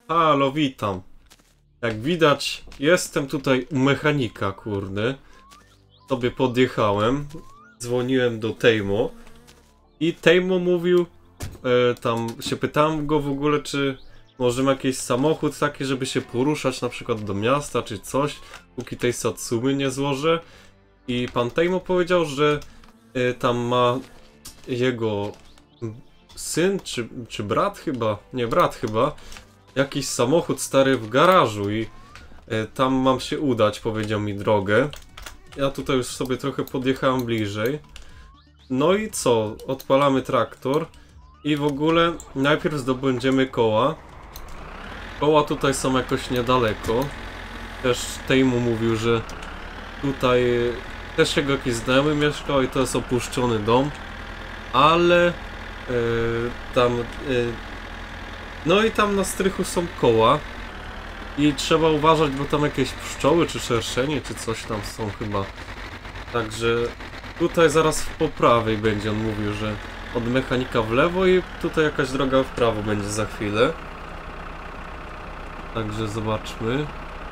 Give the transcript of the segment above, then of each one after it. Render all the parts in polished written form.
Halo, witam. Jak widać, jestem tutaj u mechanika, kurde. Sobie podjechałem, dzwoniłem do Tejmo i Tejmo mówił, tam się pytałem go w ogóle, czy może ma jakiś samochód taki, żeby się poruszać na przykład do miasta, czy coś, póki tej Satsumy nie złożę. I pan Tejmo powiedział, że tam ma jego syn, czy brat chyba, nie brat chyba, jakiś samochód stary w garażu i tam mam się udać, powiedział mi drogę. Ja tutaj już sobie trochę podjechałem bliżej. No i co? Odpalamy traktor i w ogóle najpierw zdobędziemy koła. Koła tutaj są jakoś niedaleko. Też Tejmu mówił, że tutaj też jego jakiś znajomy mieszkał i to jest opuszczony dom. Ale no i tam na strychu są koła. I trzeba uważać, bo tam jakieś pszczoły, czy szerszenie, czy coś tam są chyba. Także tutaj zaraz po prawej będzie, on mówił, że od mechanika w lewo i tutaj jakaś droga w prawo będzie za chwilę. Także zobaczmy,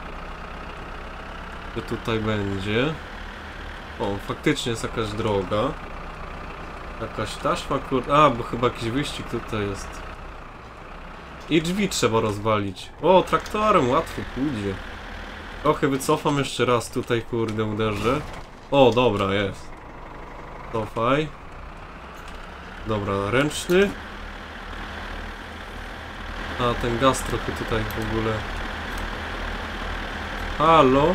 co tutaj będzie. O, faktycznie jest jakaś droga. Jakaś taśma, a, bo chyba jakiś wyścig tutaj jest. I drzwi trzeba rozwalić. O, traktorem łatwo pójdzie. Trochę wycofam jeszcze raz tutaj, kurde, uderzę. O, dobra, jest. Cofaj. Dobra, ręczny. A, ten gaz trochę tutaj w ogóle. Halo?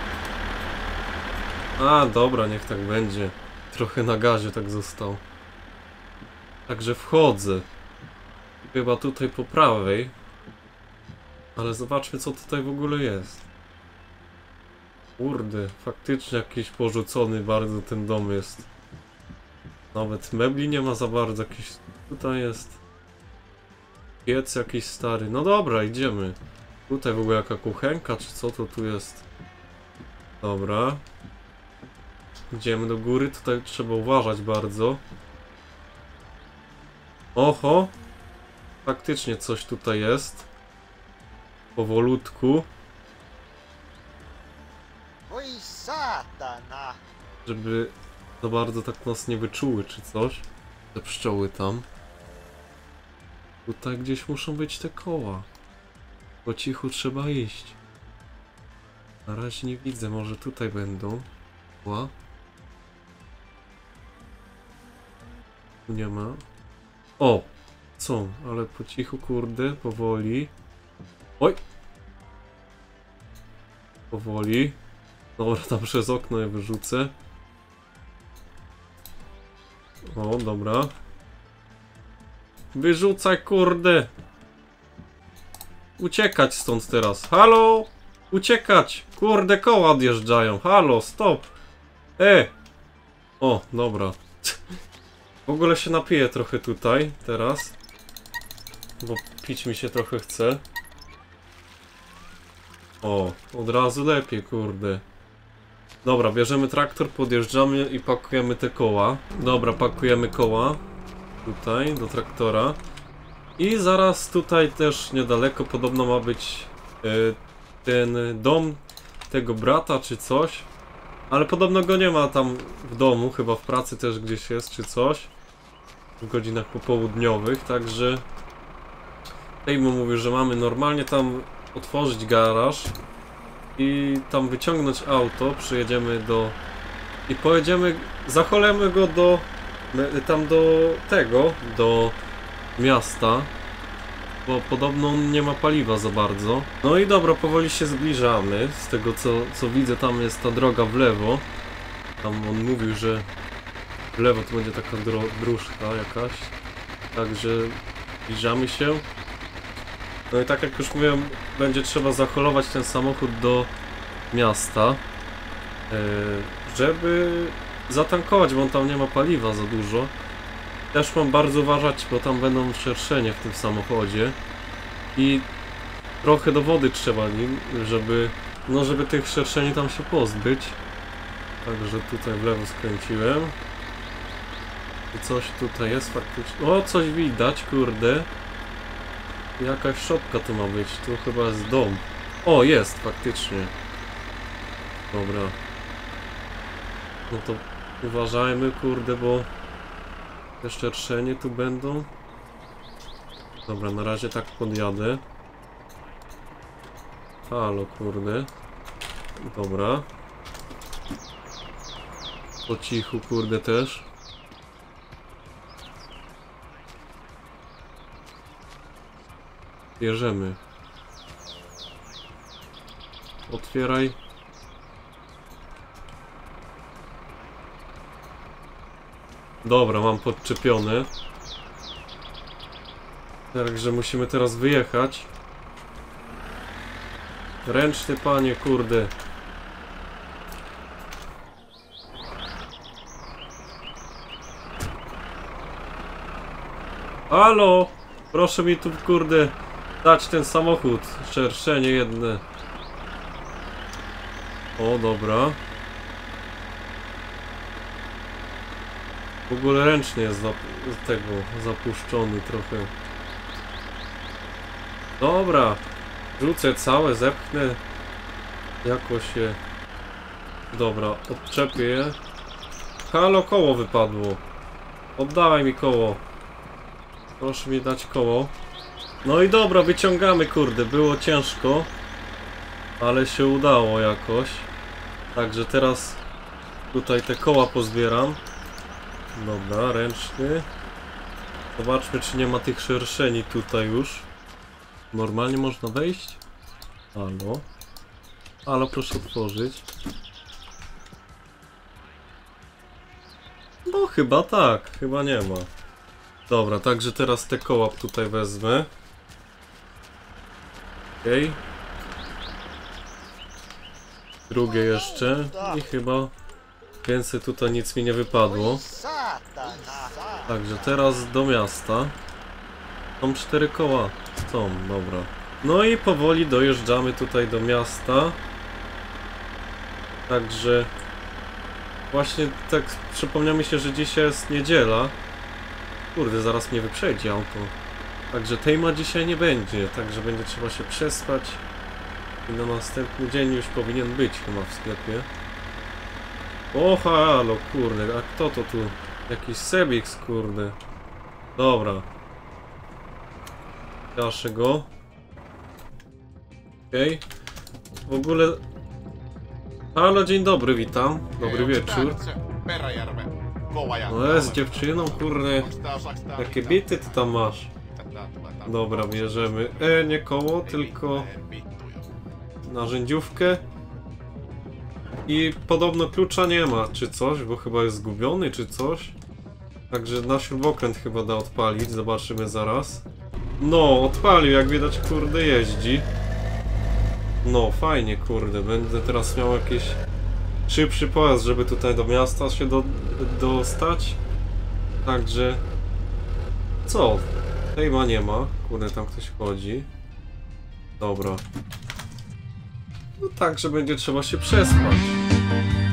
A, dobra, niech tak będzie. Trochę na gazie tak został. Także wchodzę. Chyba tutaj po prawej. Ale zobaczmy, co tutaj w ogóle jest. Kurde, faktycznie jakiś porzucony bardzo ten dom jest. Nawet mebli nie ma za bardzo. Jakiś tutaj jest piec jakiś stary. No dobra, idziemy. Tutaj w ogóle jaka kuchenka, czy co to tu jest? Dobra. Idziemy do góry. Tutaj trzeba uważać bardzo. Oho! Faktycznie coś tutaj jest. Powolutku. Oj, satana! Żeby za bardzo tak nas nie wyczuły czy coś. Te pszczoły tam. Tutaj gdzieś muszą być te koła. Po cichu trzeba iść. Na razie nie widzę, może tutaj będą. Koła. Tu nie ma. O! Są, ale po cichu, kurde, powoli. Oj! Powoli. Dobra, tam przez okno je wyrzucę. O, dobra. Wyrzucaj, kurde! Uciekać stąd teraz. Halo! Uciekać! Kurde, koła odjeżdżają. Halo, stop! O, dobra. W ogóle się napiję trochę tutaj, teraz. Bo pić mi się trochę chce. O, od razu lepiej, kurde. Dobra, bierzemy traktor, podjeżdżamy i pakujemy te koła. Dobra, pakujemy koła. Tutaj, do traktora. I zaraz tutaj też niedaleko podobno ma być ten dom tego brata czy coś. Ale podobno go nie ma tam w domu, chyba w pracy też gdzieś jest czy coś. W godzinach popołudniowych, także Tejmu mówi, że mamy normalnie tam otworzyć garaż i tam wyciągnąć auto, przyjedziemy do... i pojedziemy, zacholemy go do... tam do tego, do miasta, bo podobno on nie ma paliwa za bardzo. No i dobra, powoli się zbliżamy, z tego co widzę, tam jest ta droga w lewo. Tam on mówił, że w lewo to będzie taka dróżka jakaś, także zbliżamy się. No i tak jak już mówiłem, będzie trzeba zaholować ten samochód do miasta, żeby zatankować, bo on tam nie ma paliwa za dużo. Też mam bardzo uważać, bo tam będą szerszenie w tym samochodzie i trochę do wody trzeba nim, żeby tych szerszeni tam się pozbyć. Także tutaj w lewo skręciłem. I coś tutaj jest faktycznie. O, coś widać, kurde. Jakaś szopka tu ma być, tu chyba jest dom. O, jest, faktycznie. Dobra. No to uważajmy, kurde, bo te szerszenie tu będą. Dobra, na razie tak podjadę. Halo, kurde. Dobra. Po cichu, kurde, też. Bierzemy. Otwieraj. Dobra, mam podczepiony. Także musimy teraz wyjechać. Ręczny, panie, kurde. Halo! Proszę mi tu, kurde, dać ten samochód. Szerszenie jedne. O, dobra. W ogóle ręcznie jest zapuszczony trochę. Dobra. Rzucę całe, zepchnę. Jakoś je... Dobra, odczepię je. Halo, koło wypadło. Oddawaj mi koło. Proszę mi dać koło. No i dobra, wyciągamy, kurde. Było ciężko. Ale się udało jakoś. Także teraz tutaj te koła pozbieram. Dobra, ręczny. Zobaczmy, czy nie ma tych szerszeni tutaj już. Normalnie można wejść? Halo? Halo, proszę otworzyć. No chyba tak, chyba nie ma. Dobra, także teraz te koła tutaj wezmę. Okej. Drugie jeszcze i chyba więcej tutaj nic mi nie wypadło. Oj, satana! Także teraz do miasta. Są 4 koła. Są, dobra. No i powoli dojeżdżamy tutaj do miasta. Także właśnie tak przypomniał mi się, że dzisiaj jest niedziela. Kurde, zaraz mnie wyprzedzi auto. Także tej ma dzisiaj nie będzie, także będzie trzeba się przespać. I na następny dzień już powinien być chyba w sklepie. O halo, kurde, a kto to tu? Jakiś Sebix, kurde. Dobra. Gaszę go. Okej. W ogóle... Halo, dzień dobry, witam. Dobry wieczór. No jest dziewczyną, kurde. Jakie bity ty tam masz? Dobra, bierzemy. Nie koło, tylko narzędziówkę. I podobno klucza nie ma, czy coś, bo chyba jest zgubiony, czy coś. Także na śrubokręt chyba da odpalić, zobaczymy zaraz. No, odpalił, jak widać, kurde, jeździ. No, fajnie, kurde, będę teraz miał jakiś szybszy pojazd, żeby tutaj do miasta się dostać. Także... Co? Tej ma nie ma. Kurde, tam ktoś chodzi. Dobra. No także będzie trzeba się przespać.